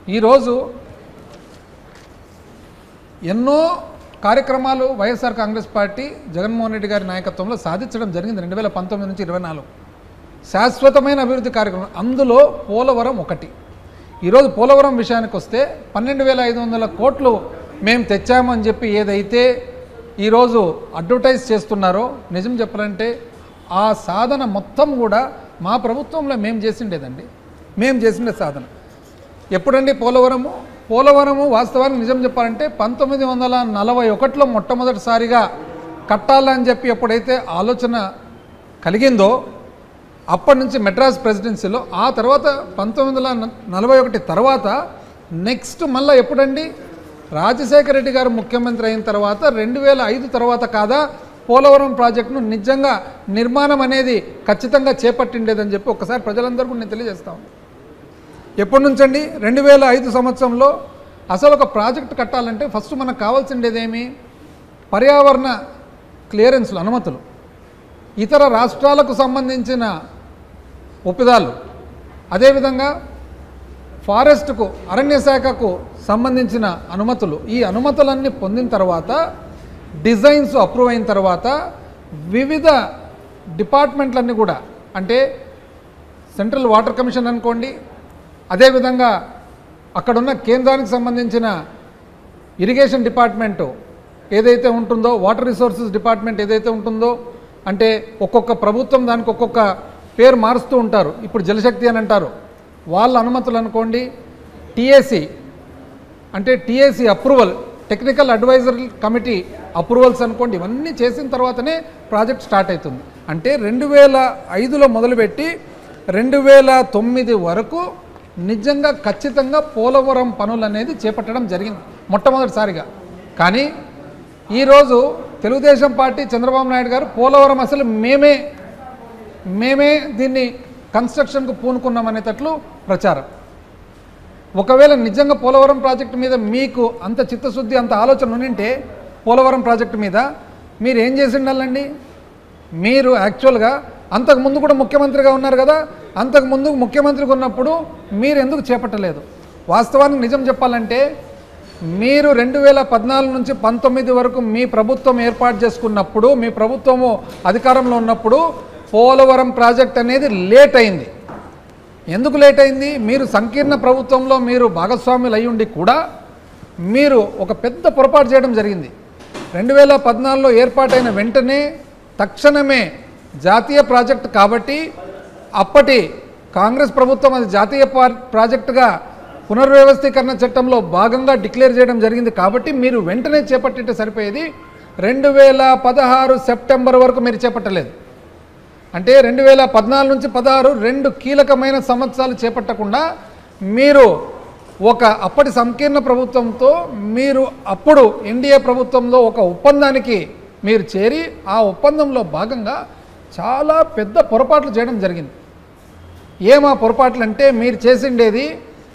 ఈరోజు ఎన్నో కార్యక్రమాలు YSR Congress party Jaganmohan Reddy గారి నాయకత్వంలో సాధించడం జరిగింది 2019 నుంచి 24 శాశ్వతమైన అభివృద్ధి కార్యక్రమం. అందులో పోలవరం ఒకటి. ఈరోజు పోలవరం విషయానికి వస్తే 12,500 కోట్లు మేము తెచ్చామని చెప్పి ఏదైతే ఈరోజు అడ్వర్టైజ్ చేస్తున్నారో నిజం చెప్పాలంటే ఆ సాధన మొత్తం కూడా మా ప్రభుత్వంలో మేము చేసిండేదండి. మేము చేసిండే సాధన ఎప్పుడండి పోలవరము వాస్తవానికి నిజం చెప్పాలంటే 1941లో మొట్టమొదటిసారిగా కట్టాలని చెప్పి ఎప్పుడైతే ఆలోచన కలిగిందో అప్పటి నుంచి మెడ్రాస్ ప్రెసిడెన్సీలో, ఆ తర్వాత 1941 తర్వాత నెక్స్ట్ మళ్ళీ ఎప్పుడండి రాజశేఖర రెడ్డి గారు ముఖ్యమంత్రి అయిన తర్వాత 2005 తర్వాత కాదా పోలవరం ప్రాజెక్టును నిజంగా నిర్మాణం అనేది ఖచ్చితంగా చేపట్టిండేదని చెప్పి ఒకసారి ప్రజలందరికీ నేను తెలియజేస్తాను. ఎప్పటి నుంచండి 2005 సంవత్సరంలో అసలు ఒక ప్రాజెక్ట్ కట్టాలంటే ఫస్ట్ మనకు కావాల్సిండేదేమి పర్యావరణ క్లియరెన్స్లు, అనుమతులు, ఇతర రాష్ట్రాలకు సంబంధించిన ఒప్పందాలు, అదేవిధంగా ఫారెస్ట్కు అరణ్య శాఖకు సంబంధించిన అనుమతులు. ఈ అనుమతులన్నీ పొందిన తర్వాత డిజైన్స్ అప్రూవ్ అయిన తర్వాత వివిధ డిపార్ట్మెంట్లన్నీ కూడా అంటే సెంట్రల్ వాటర్ కమిషన్ అనుకోండి, అదేవిధంగా అక్కడున్న కేంద్రానికి సంబంధించిన ఇరిగేషన్ డిపార్ట్మెంటు ఏదైతే ఉంటుందో, వాటర్ రిసోర్సెస్ డిపార్ట్మెంట్ ఏదైతే ఉంటుందో, అంటే ఒక్కొక్క ప్రభుత్వం దానికి ఒక్కొక్క పేరు మారుస్తూ ఉంటారు. ఇప్పుడు జలశక్తి అని అంటారు, వాళ్ళ అనుమతులు అనుకోండి, టీఏసీ అంటే TAC approval, technical advisory committee approvals అనుకోండి, ఇవన్నీ చేసిన తర్వాతనే ప్రాజెక్ట్ స్టార్ట్ అవుతుంది. అంటే 2005లో మొదలుపెట్టి 2009 వరకు నిజంగా ఖచ్చితంగా పోలవరం పనులు అనేది చేపట్టడం జరిగింది మొట్టమొదటిసారిగా. కానీ ఈరోజు తెలుగుదేశం పార్టీ చంద్రబాబు నాయుడు గారు పోలవరం అసలు మేమే దీన్ని కన్స్ట్రక్షన్కు పూనుకున్నామనేటట్లు ప్రచారం. ఒకవేళ నిజంగా పోలవరం ప్రాజెక్టు మీద మీకు అంత చిత్తశుద్ధి, అంత ఆలోచన ఉండింటే పోలవరం ప్రాజెక్టు మీద మీరు ఏం చేసి ఉండాలండి? మీరు యాక్చువల్గా అంతకుముందు కూడా ముఖ్యమంత్రిగా ఉన్నారు కదా, అంతకుముందు ముఖ్యమంత్రిగా ఉన్నప్పుడు మీరు ఎందుకు చేపట్టలేదు? వాస్తవానికి నిజం చెప్పాలంటే మీరు 2014 నుంచి 19 వరకు మీ ప్రభుత్వం ఏర్పాటు చేసుకున్నప్పుడు, మీ ప్రభుత్వము అధికారంలో ఉన్నప్పుడు పోలవరం ప్రాజెక్ట్ అనేది లేట్ అయింది. ఎందుకు లేట్ అయింది? మీరు సంకీర్ణ ప్రభుత్వంలో మీరు భాగస్వాములు అయ్యుండి కూడా మీరు ఒక పెద్ద పొరపాటు చేయడం జరిగింది. 2014లో ఏర్పాటైన వెంటనే తక్షణమే జాతీయ ప్రాజెక్ట్ కాబట్టి అప్పటి కాంగ్రెస్ ప్రభుత్వం అది జాతీయ ప్రాజెక్టుగా పునర్వ్యవస్థీకరణ చట్టంలో భాగంగా డిక్లేర్ చేయడం జరిగింది. కాబట్టి మీరు వెంటనే చేపట్టితే సరిపోయేది. 2016 సెప్టెంబర్ వరకు మీరు చేపట్టలేదు. అంటే 2014 నుంచి 16 2 కీలకమైన సంవత్సరాలు చేపట్టకుండా మీరు ఒక అప్పటి సంకీర్ణ ప్రభుత్వంతో మీరు అప్పుడు ఎన్డీఏ ప్రభుత్వంలో ఒక ఒప్పందానికి మీరు చేరి ఆ ఒప్పందంలో భాగంగా చాలా పెద్ద పొరపాట్లు చేయడం జరిగింది. ఏమా పొరపాట్లు అంటే మీరు చేసిండేది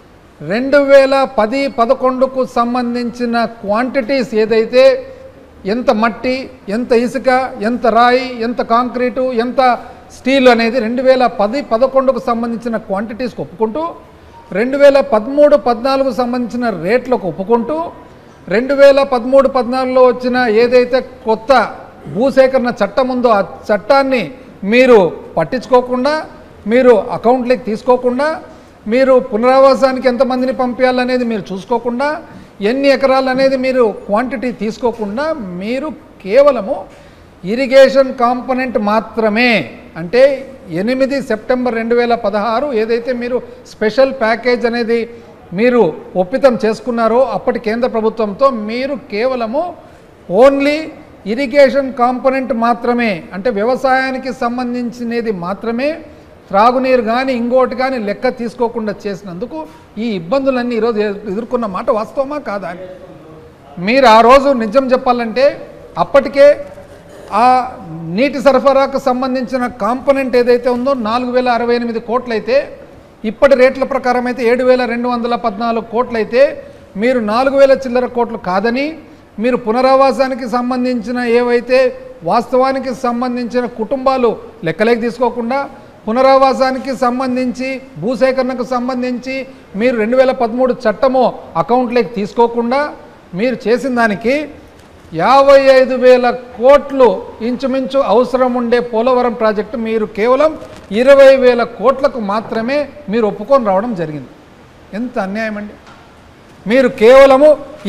2010-11కు సంబంధించిన క్వాంటిటీస్ ఏదైతే ఎంత మట్టి, ఎంత ఇసుక, ఎంత రాయి, ఎంత కాంక్రీటు, ఎంత స్టీల్ అనేది 2010-11కు సంబంధించిన క్వాంటిటీస్కి ఒప్పుకుంటూ 2013-14కు సంబంధించిన రేట్లకు ఒప్పుకుంటూ 2013-14లో వచ్చిన ఏదైతే కొత్త భూసేకరణ చట్టం ఉందో ఆ చట్టాన్ని మీరు పట్టించుకోకుండా, మీరు అకౌంట్లోకి తీసుకోకుండా, మీరు పునరావాసానికి ఎంతమందిని పంపించాలనేది మీరు చూసుకోకుండా, ఎన్ని ఎకరాలు అనేది మీరు క్వాంటిటీ తీసుకోకుండా మీరు కేవలము ఇరిగేషన్ కాంపోనెంట్ మాత్రమే, అంటే 8 సెప్టెంబర్ 2016 ఏదైతే మీరు స్పెషల్ ప్యాకేజ్ అనేది మీరు ఒప్పితం చేసుకున్నారో అప్పటి కేంద్ర ప్రభుత్వంతో, మీరు కేవలము ఓన్లీ ఇరిగేషన్ కాంపోనెంట్ మాత్రమే, అంటే వ్యవసాయానికి సంబంధించినది మాత్రమే, త్రాగునీరు కానీ ఇంకోటి కానీ లెక్క తీసుకోకుండా చేసినందుకు ఈ ఇబ్బందులన్నీ ఈరోజు ఎదుర్కొన్న మాట వాస్తవమా కాదా అని మీరు ఆ రోజు నిజం చెప్పాలంటే అప్పటికే ఆ నీటి సరఫరాకు సంబంధించిన కాంపోనెంట్ ఏదైతే ఉందో 4,068 కోట్లయితే, ఇప్పటి రేట్ల ప్రకారం అయితే 7,214 కోట్లయితే మీరు 4,000 చిల్లర కోట్లు కాదని, మీరు పునరావాసానికి సంబంధించిన ఏవైతే వాస్తవానికి సంబంధించిన కుటుంబాలు లెక్కలేకి తీసుకోకుండా పునరావాసానికి సంబంధించి భూసేకరణకు సంబంధించి మీరు 2013 చట్టము అకౌంట్లోకి తీసుకోకుండా మీరు చేసిన దానికి 55,000 కోట్లు ఇంచుమించు అవసరం ఉండే పోలవరం ప్రాజెక్టు మీరు కేవలం 20,000 కోట్లకు మాత్రమే మీరు ఒప్పుకొని రావడం జరిగింది. ఎంత అన్యాయం అండి. మీరు కేవలము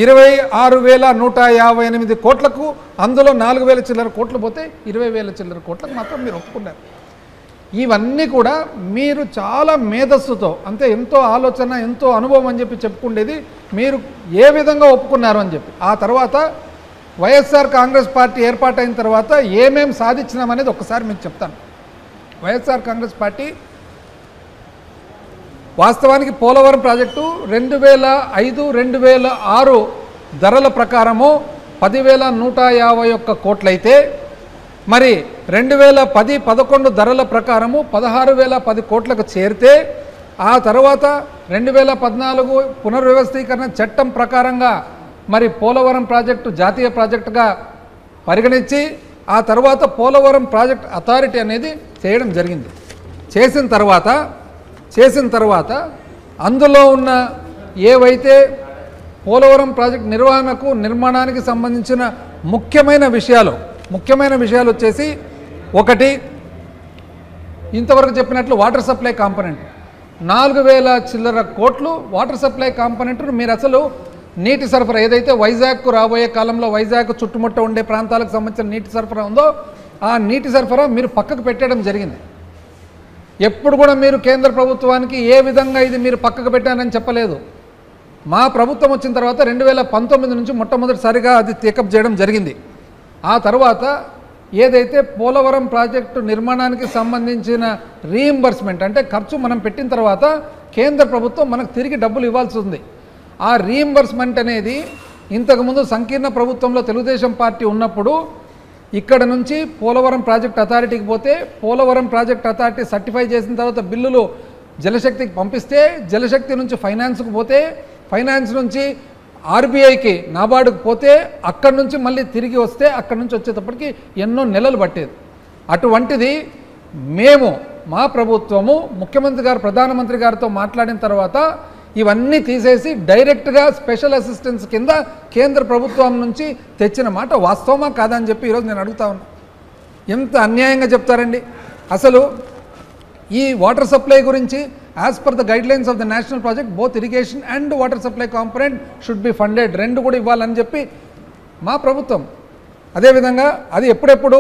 26,158 కోట్లకు, అందులో 4,000 చిల్లర కోట్లు పోతే 20,000 చిల్లర కోట్లకు మాత్రం మీరు ఒప్పుకున్నారు. ఇవన్నీ కూడా మీరు చాలా మేధస్సుతో, అంటే ఎంతో ఆలోచన, ఎంతో అనుభవం అని చెప్పి చెప్పుకునేది మీరు ఏ విధంగా ఒప్పుకున్నారు అని చెప్పి. ఆ తర్వాత వైఎస్ఆర్ కాంగ్రెస్ పార్టీ ఏర్పాటైన తర్వాత ఏమేం సాధించినామనేది ఒక్కసారి మీకు చెప్తాను. వైఎస్ఆర్ కాంగ్రెస్ పార్టీ వాస్తవానికి పోలవరం ప్రాజెక్టు 2005-2006 ధరల ప్రకారము 10,151 కోట్లయితే, మరి 2010-11 ధరల ప్రకారము 16,010 కోట్లకు చేరితే, ఆ తర్వాత 2014 పునర్వ్యవస్థీకరణ చట్టం ప్రకారంగా మరి పోలవరం ప్రాజెక్టు జాతీయ ప్రాజెక్టుగా పరిగణించి ఆ తర్వాత పోలవరం ప్రాజెక్ట్ అథారిటీ అనేది చేయడం జరిగింది. చేసిన తర్వాత అందులో ఉన్న ఏవైతే పోలవరం ప్రాజెక్ట్ నిర్వహణకు నిర్మాణానికి సంబంధించిన ముఖ్యమైన విషయాలు వచ్చేసి, ఒకటి ఇంతవరకు చెప్పినట్లు వాటర్ సప్లై కాంపోనెంట్ 4,000 చిల్లర కోట్లు వాటర్ సప్లై కాంపోనెంట్ను మీరు అసలు నీటి సరఫరా ఏదైతే వైజాగ్కు రాబోయే కాలంలో వైజాగ్ చుట్టుముట్ట ఉండే ప్రాంతాలకు సంబంధించిన నీటి సరఫరా ఉందో ఆ నీటి సరఫరా మీరు పక్కకు పెట్టడం జరిగింది. ఎప్పుడు కూడా మీరు కేంద్ర ప్రభుత్వానికి ఏ విధంగా ఇది మీరు పక్కకు పెట్టారని చెప్పలేదు. మా ప్రభుత్వం వచ్చిన తర్వాత 2019 నుంచి మొట్టమొదటిసారిగా అది టేకప్ చేయడం జరిగింది. ఆ తర్వాత ఏదైతే పోలవరం ప్రాజెక్టు నిర్మాణానికి సంబంధించిన రీయింబర్స్మెంట్ అంటే ఖర్చు మనం పెట్టిన తర్వాత కేంద్ర ప్రభుత్వం మనకు తిరిగి డబ్బులు ఇవ్వాల్సి ఉంది. ఆ రీయింబర్స్మెంట్ అనేది ఇంతకుముందు సంకీర్ణ ప్రభుత్వంలో తెలుగుదేశం పార్టీ ఉన్నప్పుడు ఇక్కడ నుంచి పోలవరం ప్రాజెక్ట్ అథారిటీకి పోతే, పోలవరం ప్రాజెక్ట్ అథారిటీ సర్టిఫై చేసిన తర్వాత బిల్లులు జలశక్తికి పంపిస్తే, జలశక్తి నుంచి ఫైనాన్స్కు పోతే, ఫైనాన్స్ నుంచి ఆర్బీఐకి నాబార్డుకు పోతే, అక్కడి నుంచి మళ్ళీ తిరిగి వస్తే, అక్కడి నుంచి వచ్చేటప్పటికి ఎన్నో నెలలు పట్టేది. అటువంటిది మా ప్రభుత్వము ముఖ్యమంత్రి గారు ప్రధానమంత్రి గారితో మాట్లాడిన తర్వాత ఇవన్నీ తీసేసి డైరెక్ట్గా స్పెషల్ అసిస్టెన్స్ కింద కేంద్ర ప్రభుత్వం నుంచి తెచ్చిన మాట వాస్తవమా కాదని చెప్పి ఈరోజు నేను అడుగుతా ఉన్నా. ఎంత అన్యాయంగా చెప్తారండి. అసలు ఈ వాటర్ సప్లై గురించి as per the guidelines of the national project both irrigation and water supply component should be funded, రెండు కూడా ఇవ్వాలని చెప్పి మా ప్రభుత్వం. అదేవిధంగా అది ఎప్పుడెప్పుడు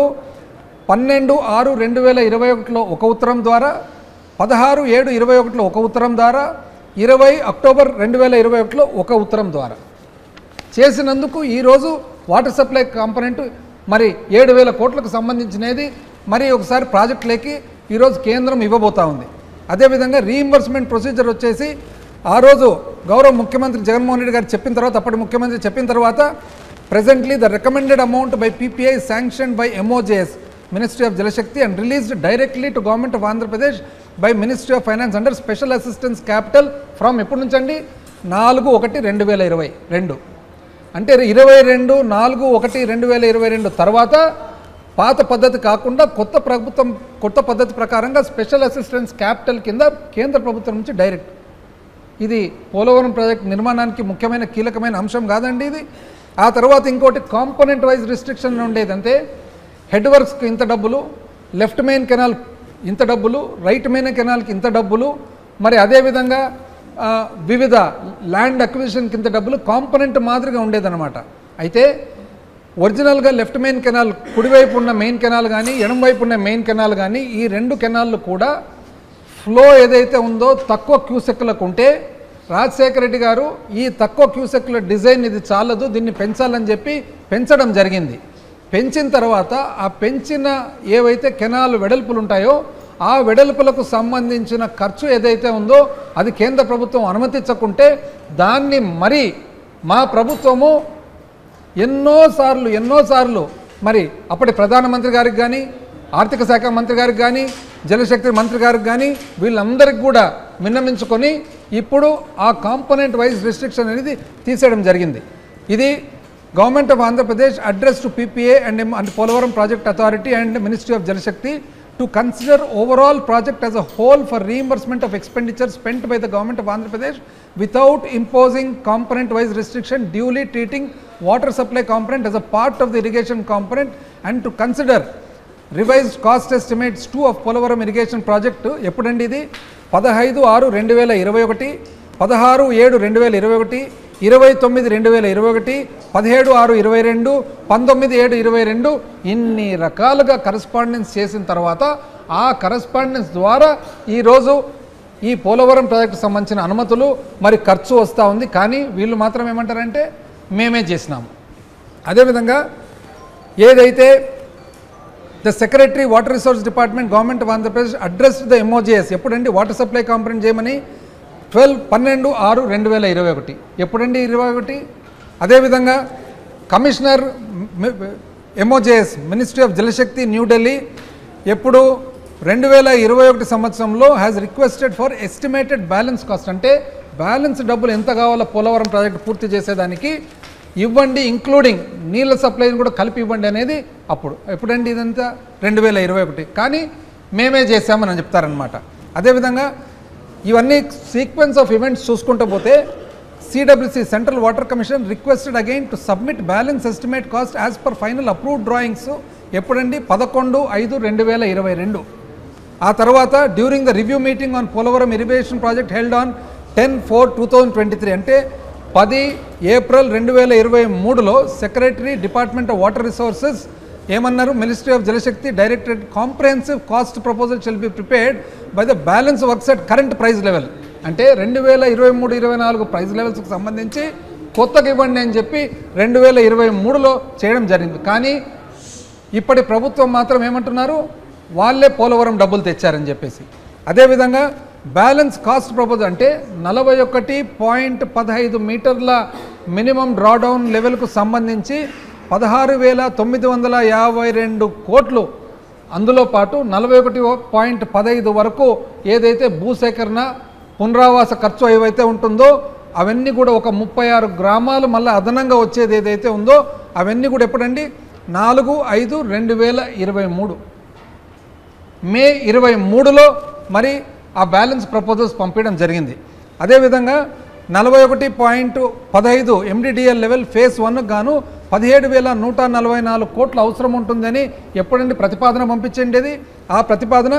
12/6/2021లో ఒక ఉత్తరం ద్వారా, 16/7/21లో ఒక ఉత్తరం ద్వారా, 20 అక్టోబర్ 2021లో ఒక ఉత్తరం ద్వారా చేసినందుకు ఈరోజు వాటర్ సప్లై కాంపోనెంట్ మరి 7,000 కోట్లకు సంబంధించినది మరి ఒకసారి ప్రాజెక్టులకి ఈరోజు కేంద్రం ఇవ్వబోతా ఉంది. అదేవిధంగా రీయింబర్స్మెంట్ ప్రొసీజర్ వచ్చేసి ఆ రోజు గౌరవ ముఖ్యమంత్రి జగన్మోహన్ రెడ్డి గారు చెప్పిన తర్వాత, అప్పటి ముఖ్యమంత్రి చెప్పిన తర్వాత, presently the recommended amount by PPI sanctioned by MOJS Ministry of Jalashakti and released directly to Government of Andhra Pradesh by Ministry of Finance under Special Assistance Capital from ఎప్పటి నుంచి అండి 4/1/2022 అంటే 22/4/1/2022 తర్వాత పాత పద్ధతి కాకుండా కొత్త పద్ధతి ప్రకారంగా స్పెషల్ అసిస్టెన్స్ క్యాపిటల్ కింద కేంద్ర ప్రభుత్వం నుంచి డైరెక్ట్. ఇది పోలవరం ప్రాజెక్ట్ నిర్మాణానికి ముఖ్యమైన కీలకమైన అంశం కాదండి ఇది. ఆ తర్వాత ఇంకోటి కాంపోనెంట్ వైజ్ రిస్ట్రిక్షన్ ఉండేదంటే హెడ్ వర్క్స్కి ఇంత డబ్బులు, లెఫ్ట్ మెయిన్ కెనాల్ ఇంత డబ్బులు, రైట్ మెయిన్ కెనాల్కి ఇంత డబ్బులు, మరి అదేవిధంగా వివిధ ల్యాండ్ అక్విజిషన్కి ఇంత డబ్బులు కాంపోనెంట్ మాదిరిగా ఉండేదన్నమాట. అయితే ఒరిజినల్గా లెఫ్ట్ మెయిన్ కెనాల్ కుడివైపు ఉన్న మెయిన్ కెనాల్ కానీ ఎడమవైపు ఉన్న మెయిన్ కెనాల్ కానీ ఈ రెండు కెనాళ్ళు కూడా ఫ్లో ఏదైతే ఉందో తక్కువ క్యూసెక్లకు ఉంటే రాజశేఖర రెడ్డి గారు ఈ తక్కువ క్యూసెక్ల డిజైన్ ఇది చాలదు, దీన్ని పెంచాలని చెప్పి పెంచడం జరిగింది. పెంచిన తర్వాత ఆ పెంచిన ఏవైతే కెనాల్ వెడల్పులు ఉంటాయో ఆ వెడల్పులకు సంబంధించిన ఖర్చు ఏదైతే ఉందో అది కేంద్ర ప్రభుత్వం అనుమతించకుంటే దాన్ని మరి మా ప్రభుత్వము ఎన్నోసార్లు మరి అప్పటి ప్రధానమంత్రి గారికి కానీ, ఆర్థిక శాఖ మంత్రి గారికి కానీ, జలశక్తి మంత్రి గారికి కానీ వీళ్ళందరికీ కూడా విన్నమించుకొని ఇప్పుడు ఆ కాంపోనెంట్ వైజ్ రిస్ట్రిక్షన్ అనేది తీసేయడం జరిగింది. ఇది government of Andhra Pradesh address to PPA and Polavaram project authority and ministry of Jal Shakti to consider overall project as a whole for reimbursement of expenditure spent by the government of Andhra Pradesh without imposing component wise restriction, duly treating water supply component as a part of the irrigation component, and to consider revised cost estimates 2 of Polavaram irrigation project. ఎప్పుడండి ఇది 15/6/2021, 16/7/2021, 29/2021, 17/6/22, 19/7/22 ఇన్ని రకాలుగా correspondence చేసిన తర్వాత ఆ correspondence ద్వారా ఈరోజు ఈ పోలవరం ప్రాజెక్టు సంబంధించిన అనుమతులు మరి ఖర్చు వస్తూ ఉంది. కానీ వీళ్ళు మాత్రం ఏమంటారంటే మేమే చేసినాము. అదేవిధంగా ఏదైతే the secretary water resource department government of Andhra Pradesh addressed the MoJS ఎప్పుడండి వాటర్ సప్లై కాంపొనెంట్ చేయమని 12/6/2021 ఎప్పుడండి 21. అదేవిధంగా కమిషనర్ ఎంఓజేఎస్ మినిస్ట్రీ ఆఫ్ జలశక్తి న్యూఢిల్లీ ఎప్పుడు 2021 సంవత్సరంలో has requested for estimated balance cost, అంటే బ్యాలెన్స్ డబ్బులు ఎంత కావాలో పోలవరం ప్రాజెక్టు పూర్తి చేసేదానికి ఇవ్వండి, ఇంక్లూడింగ్ నీళ్ళ సప్లైని కూడా కలిపి ఇవ్వండి అనేది అప్పుడు ఎప్పుడండి ఇదంతా 2021. కానీ మేమే చేసామని చెప్తారనమాట. అదేవిధంగా ఇవన్నీ సీక్వెన్స్ ఆఫ్ ఈవెంట్స్ చూసుకుంటూ పోతే CWC central water commission requested again to submit balance estimate cost as per final approved drawings ఎప్పుడండి 11/5/2022. ఆ తర్వాత during the review meeting on Polavaram irrigation project held on 10/4/2023 అంటే 10 ఏప్రిల్ 2023లో secretary department of water resources ఏమన్నారు, ministry of Jal Shakti directed comprehensive cost proposal shall be prepared by the balance works at current price level, అంటే 2023-24 price లెవెల్స్కి సంబంధించి కొత్తగా ఇవ్వండి అని చెప్పి 2023లో చేయడం జరిగింది. కానీ ఇప్పటి ప్రభుత్వం మాత్రం ఏమంటున్నారు, వాళ్ళే పోలవరం డబ్బులు తెచ్చారని చెప్పేసి. అదేవిధంగా బ్యాలెన్స్ కాస్ట్ ప్రపోజల్ అంటే 41.15 మీటర్ల మినిమం డ్రాడౌన్ లెవెల్కు సంబంధించి 16,952 కోట్లు, అందులో పాటు 41.15 వరకు ఏదైతే భూసేకరణ పునరావాస ఖర్చు ఏవైతే ఉంటుందో అవన్నీ కూడా ఒక 36 గ్రామాలు మళ్ళీ అదనంగా వచ్చేది ఏదైతే ఉందో అవన్నీ కూడా ఎప్పుడండి 4/5/2023 మే 23లో మరి ఆ బ్యాలెన్స్ ప్రపోజల్స్ పంపించడం జరిగింది. అదేవిధంగా 41.15 ఎండిడిఎల్ లెవెల్ ఫేజ్ 1 గాను 17,144 కోట్లు అవసరం ఉంటుందని ఎప్పుడండి ప్రతిపాదన పంపించండి. ఆ ప్రతిపాదన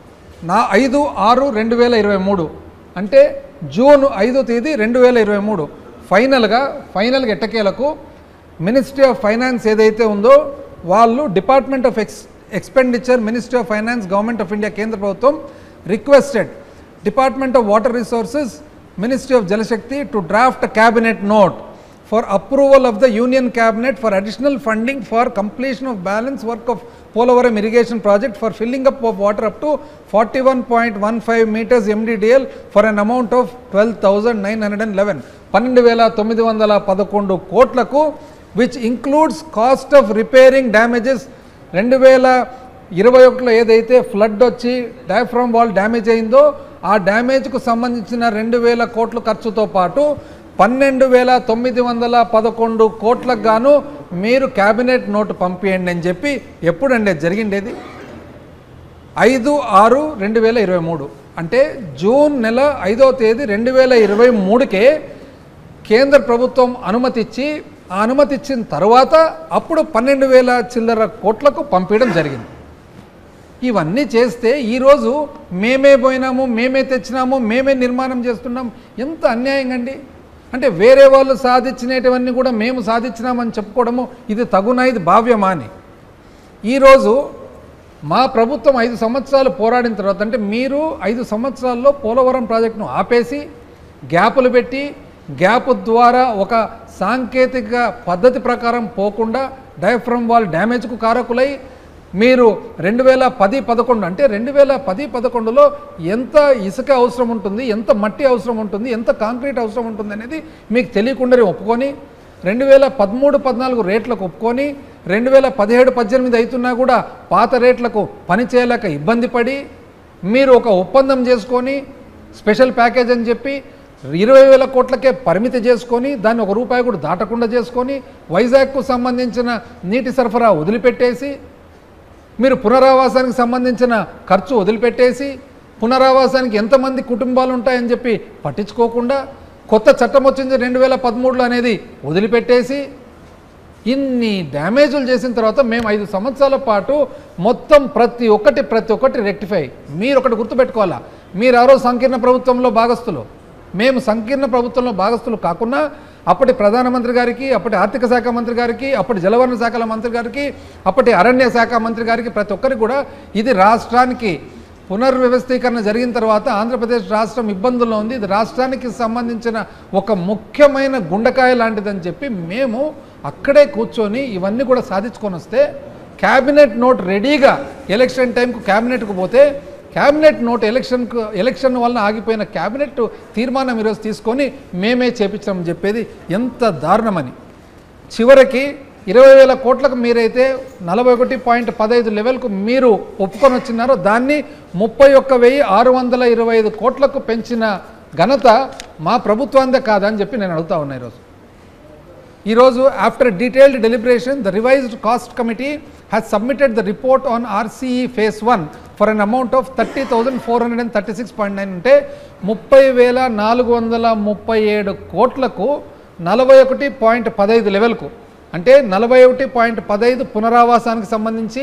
5/6/2023 అంటే జూన్ 5వ తేదీ 2023 ఫైనల్గా ఎట్టకేలకు మినిస్ట్రీ ఆఫ్ ఫైనాన్స్ ఏదైతే ఉందో వాళ్ళు department of expenditure ministry of finance government of India కేంద్ర ప్రభుత్వం requested department of water resources ministry of Jal Shakti to draft cabinet note for approval of the union cabinet for additional funding for completion of balance work of Polavaram irrigation project for filling up of water up to 41.15 metres MDDL for an amount of 12,911 12,911 కోట్లకు which includes cost of repairing damages 2021లో ఏదైతే flood వచ్చి diaphragm wall damage అయిందో ఆ డ్యామేజ్కు సంబంధించిన 2,000 కోట్ల ఖర్చుతో పాటు 12,911 కోట్లకు గాను మీరు క్యాబినెట్ నోటు పంపించండి అని చెప్పి ఎప్పుడండి జరిగిండేది 5/6/2023 అంటే జూన్ నెల 5వ తేదీ 2023కే కేంద్ర ప్రభుత్వం అనుమతి ఇచ్చి ఆ అనుమతి ఇచ్చిన తర్వాత అప్పుడు 12,000 చిల్లర కోట్లకు పంపించడం జరిగింది. ఇవన్నీ చేస్తే ఈరోజు మేమే పోయినాము, మేమే తెచ్చినాము, మేమే నిర్మాణం చేస్తున్నాం, ఎంత అన్యాయంగా అండి. అంటే వేరే వాళ్ళు సాధించినటువన్నీ కూడా మేము సాధించినామని చెప్పుకోవడము ఇది తగునా, ఇది భావ్యమా అని. ఈరోజు మా ప్రభుత్వం 5 సంవత్సరాలు పోరాడిన తర్వాత అంటే మీరు 5 సంవత్సరాల్లో పోలవరం ప్రాజెక్టును ఆపేసి గ్యాపులు పెట్టి గ్యాప్ ద్వారా ఒక సాంకేతిక పద్ధతి ప్రకారం పోకుండా డయాఫ్రమ్ వాల్ డ్యామేజ్కు కారకులై మీరు 2010-11 అంటే 2010-11లో ఎంత ఇసుక అవసరం ఉంటుంది, ఎంత మట్టి అవసరం ఉంటుంది, ఎంత కాంక్రీట్ అవసరం ఉంటుంది అనేది మీకు తెలియకుండా ఒప్పుకొని 2013-14 రేట్లకు ఒప్పుకొని 2017-18 అవుతున్నా కూడా పాత రేట్లకు పని చేయలేక ఇబ్బంది పడి మీరు ఒక ఒప్పందం చేసుకొని స్పెషల్ ప్యాకేజ్ అని చెప్పి 20,000 కోట్లకే పరిమితి చేసుకొని దాన్ని ₹1 కూడా దాటకుండా చేసుకొని వైజాగ్కు సంబంధించిన నీటి సరఫరా వదిలిపెట్టేసి మీరు పునరావాసానికి సంబంధించిన ఖర్చు వదిలిపెట్టేసి పునరావాసానికి ఎంతమంది కుటుంబాలు ఉంటాయని చెప్పి పట్టించుకోకుండా కొత్త చట్టం వచ్చింది 2013లో అనేది వదిలిపెట్టేసి ఇన్ని డ్యామేజులు చేసిన తర్వాత మేము 5 సంవత్సరాల పాటు మొత్తం ప్రతి ఒక్కటి రెక్టిఫై. మీరు ఒకటి గుర్తుపెట్టుకోవాలా, మీరు ఆ రోజు సంకీర్ణ ప్రభుత్వంలో భాగస్తులు, మేము సంకీర్ణ ప్రభుత్వంలో భాగస్తులు కాకుండా అప్పటి ప్రధానమంత్రి గారికి, అప్పటి ఆర్థిక శాఖ మంత్రి గారికి, అప్పటి జలవనరుల శాఖల మంత్రి గారికి, అప్పటి అరణ్య శాఖ మంత్రి గారికి ప్రతి ఒక్కరికి కూడా ఇది రాష్ట్రానికి పునర్వ్యవస్థీకరణ జరిగిన తర్వాత ఆంధ్రప్రదేశ్ రాష్ట్రం ఇబ్బందుల్లో ఉంది, ఇది రాష్ట్రానికి సంబంధించిన ఒక ముఖ్యమైన గుండెకాయ లాంటిదని చెప్పి మేము అక్కడే కూర్చొని ఇవన్నీ కూడా సాధించుకొని వస్తే క్యాబినెట్ నోట్ రెడీగా ఎలక్షన్ టైంకు క్యాబినెట్కు పోతే క్యాబినెట్ నోట్ ఎలక్షన్ వలన ఆగిపోయిన క్యాబినెట్ తీర్మానం ఈరోజు తీసుకొని మేమే చేపించామని చెప్పేది ఎంత దారుణమని. చివరికి 20,000 కోట్లకు మీరైతే 41.15 లెవెల్కు మీరు ఒప్పుకొని వచ్చినారో దాన్ని 31,625 కోట్లకు పెంచిన ఘనత మా ప్రభుత్వాందే కాదని చెప్పి నేను అడుగుతా ఉన్నా. ఈరోజు after detailed deliberation the revised cost committee has submitted the report on RCE phase 1 for an amount of 30,436.9 అంటే 30,437 కోట్లకు 41.15 లెవెల్కు అంటే 41.15 పునరావాసానికి సంబంధించి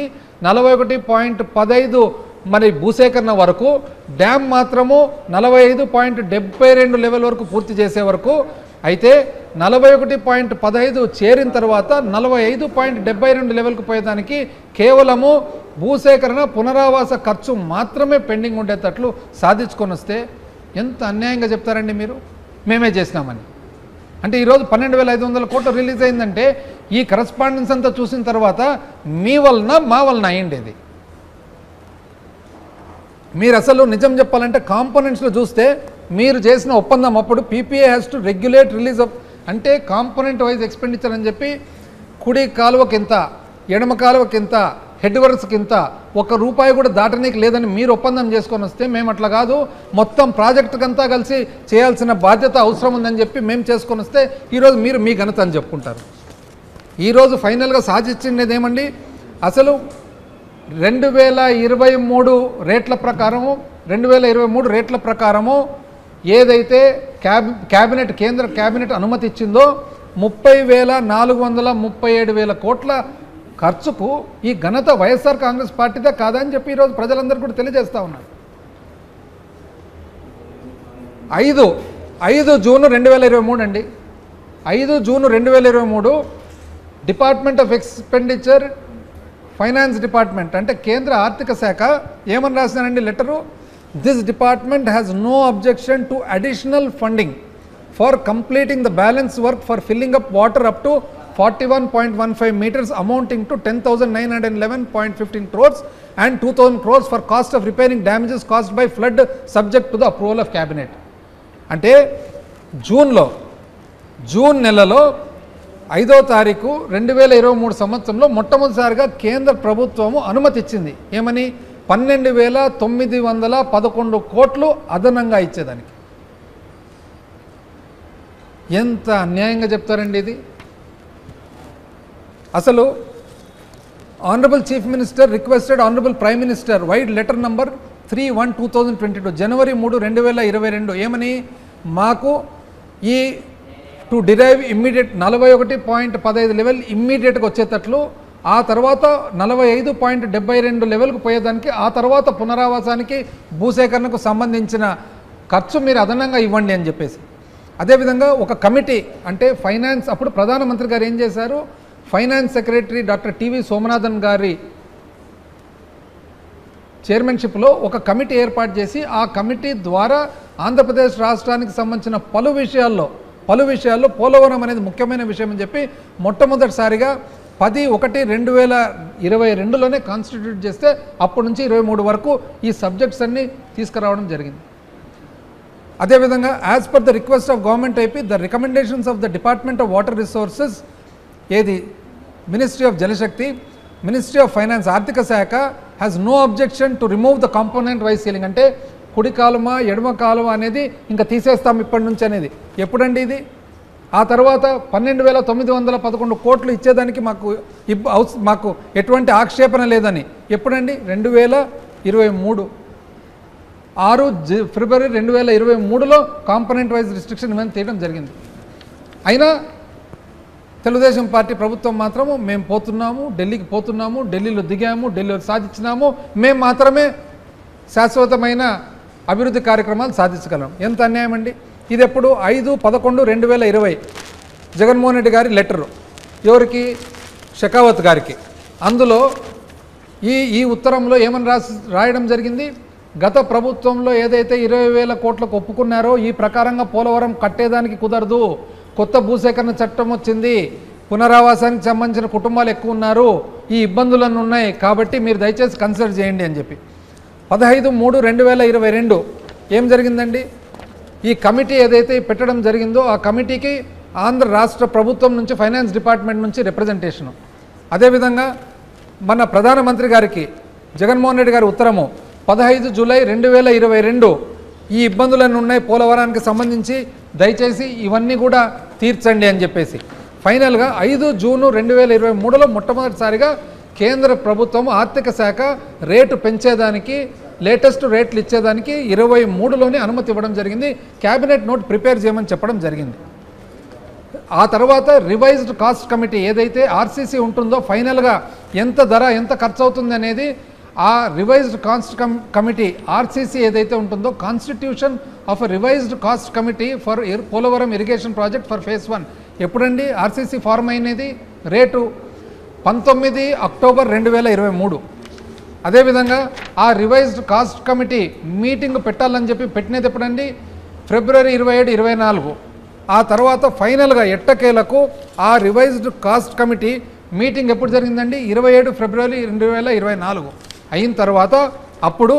41.15 మరి భూసేకరణ వరకు, డ్యామ్ మాత్రము 45.72 లెవెల్ వరకు పూర్తి చేసే వరకు. అయితే 41.15 చేరిన తర్వాత 45.72 లెవెల్కు పోయేదానికి కేవలము భూసేకరణ పునరావాస ఖర్చు మాత్రమే పెండింగ్ ఉండేటట్లు సాధించుకొని వస్తే ఎంత అన్యాయంగా చెప్తారండి మీరు మేమే చేసినామని. అంటే ఈరోజు 12,500 కోట్లు రిలీజ్ అయిందంటే ఈ కరస్పాండెన్స్ అంతా చూసిన తర్వాత మీ వలన మా వలన అయ్యిండేది. మీరు అసలు నిజం చెప్పాలంటే కాంపోనెంట్స్లో చూస్తే మీరు చేసిన ఒప్పందం అప్పుడు PPA has to regulate release of అంటే కాంపోనెంట్ వైజ్ ఎక్స్పెండిచర్ అని చెప్పి కుడి కాలువకి ఇంత, ఎడమ కాలువకి ఇంత, హెడ్ వర్క్స్కి ఇంత, ₹1 కూడా దాటనీకి లేదని మీరు ఒప్పందం చేసుకొని వస్తే మేము అట్లా కాదు మొత్తం ప్రాజెక్టుకంతా కలిసి చేయాల్సిన బాధ్యత అవసరం ఉందని చెప్పి మేము చేసుకొని వస్తే ఈరోజు మీరు మీ ఘనత అని చెప్పుకుంటారు. ఈరోజు ఫైనల్గా సాధించింది ఏమండి, అసలు 2023 రేట్ల ప్రకారము 2023 రేట్ల ప్రకారము ఏదైతే కేంద్ర క్యాబినెట్ అనుమతి ఇచ్చిందో 30,437 కోట్ల ఖర్చుకు ఈ ఘనత వైఎస్ఆర్ కాంగ్రెస్ పార్టీదే కాదని చెప్పి ఈరోజు ప్రజలందరూ కూడా తెలియజేస్తూ ఉన్నారు. 5 జూన్ 2023 అండి, 5 June 2023 department of expenditure finance department అంటే కేంద్ర ఆర్థిక శాఖ ఏమని రాసినారండి letter, this department has no objection to additional funding for completing the balance work for filling up water up to 41.15 meters amounting to 10,911.15 crores and 2,000 crores for cost of repairing damages caused by flood subject to the approval of cabinet. అంటే June నెలలో 5వ తారీఖు 2023 సంవత్సరంలో మొట్టమొదటిసారిగా కేంద్ర ప్రభుత్వము అనుమతి ఇచ్చింది. ఏమని 12,911 కోట్లు అదనంగా ఇచ్చేదానికి. ఎంత అన్యాయంగా చెప్తారండి ఇది. అసలు honourable chief minister requested honourable prime minister vide letter number 3/1/2022 జనవరి 3, 2022 ఏమని మాకు ఈ టు డిరైవ్ ఇమ్మీడియట్ 41.15 లెవెల్ ఇమ్మీడియట్గా వచ్చేటట్లు, ఆ తర్వాత 45.72 లెవెల్కు పోయేదానికి, ఆ తర్వాత పునరావాసానికి భూసేకరణకు సంబంధించిన ఖర్చు మీరు అదనంగా ఇవ్వండి అని చెప్పేసి. అదేవిధంగా ఒక కమిటీ అంటే ఫైనాన్స్ అప్పుడు ప్రధానమంత్రి గారు ఏం చేశారు, finance secretary doctor TV Somanathan గారి చైర్మన్షిప్లో ఒక కమిటీ ఏర్పాటు చేసి ఆ కమిటీ ద్వారా ఆంధ్రప్రదేశ్ రాష్ట్రానికి సంబంధించిన పలు విషయాల్లో పోలవరం అనేది ముఖ్యమైన విషయం అని చెప్పి మొట్టమొదటిసారిగా 10/1/2022లోనే కాన్స్టిట్యూట్ చేస్తే అప్పటి నుంచి 23 వరకు ఈ సబ్జెక్ట్స్ అన్నీ తీసుకురావడం జరిగింది. అదేవిధంగా as per the request of government AP the recommendations of the department of water resources ఏది ministry of Jal Shakti, ministry of finance ఆర్థిక శాఖ has no objection to remove the component wise ceiling అంటే కుడి కాలువ ఎడమ కాలువ అనేది ఇంకా తీసేస్తాం ఇప్పటి నుంచి అనేది. ఎప్పుడండి ఇది ఆ తర్వాత 12,911 కోట్లు ఇచ్చేదానికి మాకు ఎటువంటి ఆక్షేపణ లేదని. ఎప్పుడండి? 2023 6 ఫిబ్రవరి 2023లో కాంపనెంట్ వైజ్ రిస్ట్రిక్షన్ ఇవన్నీ తీయడం జరిగింది. అయినా తెలుగుదేశం పార్టీ ప్రభుత్వం మాత్రము మేము పోతున్నాము, ఢిల్లీకి పోతున్నాము, ఢిల్లీలో దిగాము, ఢిల్లీలో సాధించినాము, మేము మాత్రమే శాశ్వతమైన అభివృద్ధి కార్యక్రమాలు సాధించగలం. ఎంత అన్యాయం అండి ఇది! ఎప్పుడు? 5/11/2020 జగన్మోహన్ రెడ్డి గారి లెటరు ఎవరికి? షెకావత్ గారికి. అందులో ఈ ఉత్తరంలో ఏమని రాయడం జరిగింది? గత ప్రభుత్వంలో ఏదైతే 20,000 కోట్లకు ఒప్పుకున్నారో ఈ ప్రకారంగా పోలవరం కట్టేదానికి కుదరదు, కొత్త భూసేకరణ చట్టం వచ్చింది, పునరావాసానికి సంబంధించిన కుటుంబాలు ఎక్కువ ఉన్నారు, ఈ ఇబ్బందులన్నీ ఉన్నాయి, కాబట్టి మీరు దయచేసి కన్సిడర్ చేయండి అని చెప్పి 15/3/2022 ఏం జరిగిందండి? ఈ కమిటీ ఏదైతే పెట్టడం జరిగిందో ఆ కమిటీకి ఆంధ్ర రాష్ట్ర ప్రభుత్వం నుంచి ఫైనాన్స్ డిపార్ట్మెంట్ నుంచి రిప్రజెంటేషను, అదేవిధంగా మన ప్రధానమంత్రి గారికి జగన్మోహన్ రెడ్డి గారి ఉత్తరము 15 జూలై 2022 ఈ ఇబ్బందులన్నీ ఉన్నాయి పోలవరానికి సంబంధించి, దయచేసి ఇవన్నీ కూడా తీర్చండి అని చెప్పేసి. ఫైనల్గా 5 జూన్ 2023లో మొట్టమొదటిసారిగా కేంద్ర ప్రభుత్వం ఆర్థిక శాఖ రేటు పెంచేదానికి, లేటెస్ట్ రేట్లు ఇచ్చేదానికి 23లోనే అనుమతి ఇవ్వడం జరిగింది. క్యాబినెట్ నోట్ ప్రిపేర్ చేయమని చెప్పడం జరిగింది. ఆ తర్వాత రివైజ్డ్ కాస్ట్ కమిటీ ఏదైతే ఆర్సీసీ ఉంటుందో ఫైనల్గా ఎంత ధర ఎంత ఖర్చు అవుతుంది అనేది ఆ రివైజ్డ్ కాస్ట్ కమిటీ ఆర్సీసీ ఏదైతే ఉంటుందో constitution of revised cost committee for Polavaram irrigation project for phase 1 ఎప్పుడండి ఆర్సీసీ ఫార్మ్ అయినది? రేటు 19 అక్టోబర్ 2023. అదేవిధంగా ఆ రివైజ్డ్ కాస్ట్ కమిటీ మీటింగ్ పెట్టాలని చెప్పి పెట్టినది ఎప్పుడండి? ఫిబ్రవరి 27, 24. ఆ తర్వాత ఫైనల్గా ఎట్టకేలకు ఆ రివైజ్డ్ కాస్ట్ కమిటీ మీటింగ్ ఎప్పుడు జరిగిందండి? 27 ఫిబ్రవరి 2024 అయిన తర్వాత అప్పుడు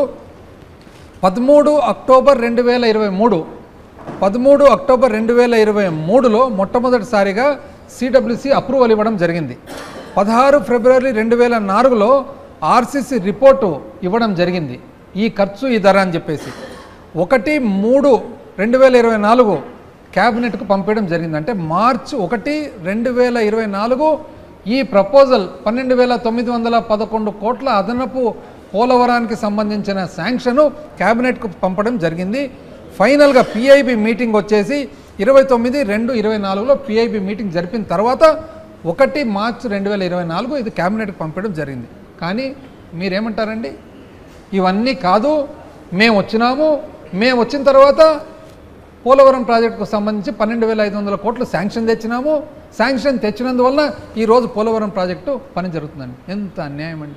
13 అక్టోబర్ 2023 13 అక్టోబర్ 2023లో మొట్టమొదటిసారిగా సిడబ్ల్యూసి అప్రూవల్ ఇవ్వడం జరిగింది. 16 ఫిబ్రవరి 2004లో ఆర్సీసీ రిపోర్టు ఇవ్వడం జరిగింది, ఈ ఖర్చు ఈ ధర అని చెప్పేసి. 1/3/2024 క్యాబినెట్కు పంపించడం జరిగింది. అంటే మార్చి 1, 2024 ఈ ప్రపోజల్ 12,911 కోట్ల అదనపు పోలవరానికి సంబంధించిన శాంక్షను క్యాబినెట్కు పంపడం జరిగింది. ఫైనల్గా పిఐబి మీటింగ్ వచ్చేసి 29/2/24లో పిఐబి మీటింగ్ జరిపిన తర్వాత 1 మార్చి 2024 ఇది క్యాబినెట్కి పంపడం జరిగింది. కానీ మీరేమంటారండి? ఇవన్నీ కాదు, మేము వచ్చిన తర్వాత పోలవరం ప్రాజెక్టుకు సంబంధించి 12,500 కోట్లు శాంక్షన్ తెచ్చినాము, శాంక్షన్ తెచ్చినందువల్ల ఈరోజు పోలవరం ప్రాజెక్టు పని జరుగుతుందండి. ఎంత అన్యాయం అండి!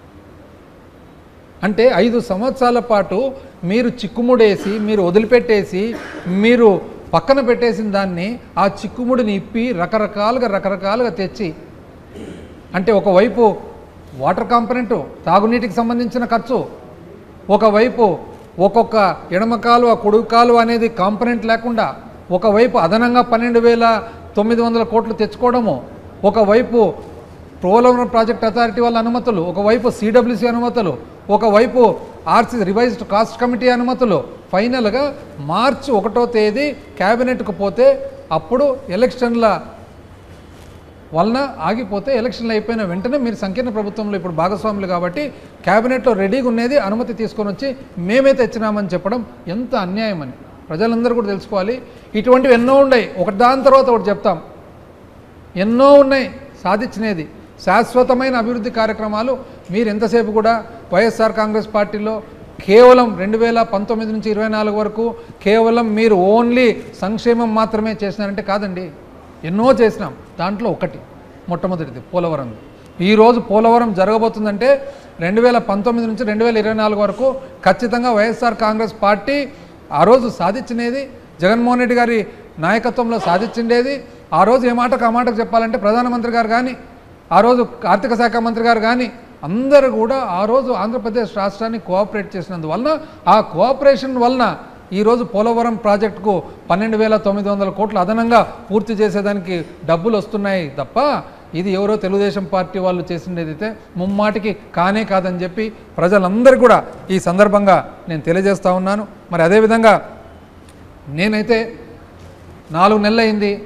అంటే 5 సంవత్సరాల పాటు మీరు చిక్కుముడేసి, మీరు వదిలిపెట్టేసి, మీరు పక్కన పెట్టేసిన దాన్ని ఆ చిక్కుముడిని ఇప్పి రకరకాలుగా తెచ్చి, అంటే ఒకవైపు వాటర్ కాంపనెంటు తాగునీటికి సంబంధించిన ఖర్చు, ఒకవైపు ఒక్కొక్క ఎడమ కాలువ కుడి కాలువ అనేది కాంపనెంట్ లేకుండా, ఒకవైపు అదనంగా 12,900 కోట్లు తెచ్చుకోవడము, ఒకవైపు పోలవరం ప్రాజెక్ట్ అథారిటీ వాళ్ళ అనుమతులు, ఒకవైపు సిడబ్ల్యూసి అనుమతులు, ఒకవైపు ఆర్సీ రివైజ్డ్ కాస్ట్ కమిటీ అనుమతులు. ఫైనల్గా మార్చి 1వ తేదీ క్యాబినెట్కు పోతే అప్పుడు ఎలక్షన్ల వలన ఆగిపోతే, ఎలక్షన్లు అయిపోయిన వెంటనే మీరు సంకీర్ణ ప్రభుత్వంలో ఇప్పుడు భాగస్వాములు కాబట్టి క్యాబినెట్లో రెడీగా ఉన్నది అనుమతి తీసుకొని వచ్చి మేమే తెచ్చినామని చెప్పడం ఎంత అన్యాయం అని ప్రజలందరూ కూడా తెలుసుకోవాలి. ఇటువంటివి ఎన్నో ఉన్నాయి, ఒకటి దాని తర్వాత ఒకటి చెప్తాం. ఎన్నో ఉన్నాయి సాధించినది, శాశ్వతమైన అభివృద్ధి కార్యక్రమాలు. మీరు ఎంతసేపు కూడా వైఎస్ఆర్ కాంగ్రెస్ పార్టీలో కేవలం 2019 నుంచి 24 వరకు కేవలం మీరు ఓన్లీ సంక్షేమం మాత్రమే చేసినారంటే కాదండి, ఎన్నో చేసినాం. దాంట్లో ఒకటి మొట్టమొదటిది పోలవరం. ఈరోజు పోలవరం జరగబోతుందంటే 2019 నుంచి 2024 వరకు ఖచ్చితంగా వైఎస్ఆర్ కాంగ్రెస్ పార్టీ ఆ రోజు సాధించినది, జగన్మోహన్ రెడ్డి గారి నాయకత్వంలో సాధించిండేది. ఆ రోజు ఏ మాటకు ఆ మాటకు చెప్పాలంటే ప్రధానమంత్రి గారు కానీ, ఆ రోజు ఆర్థిక శాఖ మంత్రి గారు కానీ అందరూ కూడా ఆ రోజు ఆంధ్రప్రదేశ్ రాష్ట్రాన్ని కోఆపరేట్ చేసినందువలన, ఆ కోఆపరేషన్ వలన ఈరోజు పోలవరం ప్రాజెక్టుకు 12,900 కోట్లు అదనంగా పూర్తి చేసేదానికి డబ్బులు వస్తున్నాయి తప్ప ఇది ఎవరో తెలుగుదేశం పార్టీ వాళ్ళు చేసిండేదైతే ముమ్మాటికి కానే కాదని చెప్పి ప్రజలందరూ కూడా ఈ సందర్భంగా నేను తెలియజేస్తూ ఉన్నాను. మరి అదేవిధంగా నేనైతే 4 నెలలు అయింది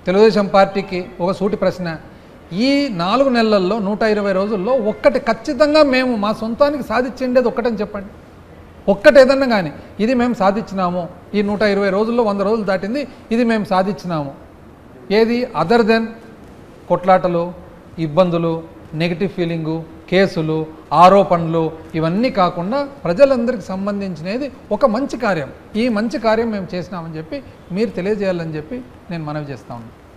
తెలుగుదేశం పార్టీకి ఒక సూటి ప్రశ్న, ఈ 4 నెలల్లో 120 రోజుల్లో ఒక్కటి ఖచ్చితంగా మేము మా సొంతానికి సాధించేది ఒక్కటని చెప్పండి. ఒక్కటి ఏదన్నా కానీ ఇది మేము సాధించినాము, ఈ 120 రోజుల్లో 100 రోజులు దాటింది, ఇది మేము సాధించినాము. ఏది అదర్ దెన్ కొట్లాటలు, ఇబ్బందులు, నెగిటివ్ ఫీలింగు, కేసులు, ఆరోపణలు ఇవన్నీ కాకుండా ప్రజలందరికీ సంబంధించినది ఒక మంచి కార్యం. ఈ మంచి కార్యం మేము చేసినామని చెప్పి మీరు తెలియజేయాలని చెప్పి నేను మనవి చేస్తా ఉన్నాను.